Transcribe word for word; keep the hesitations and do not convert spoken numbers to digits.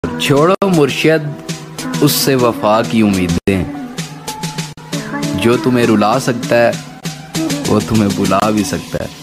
छोड़ो मुर्शिद उससे वफा की उम्मीदें, जो तुम्हें रुला सकता है वो तुम्हें बुला भी सकता है।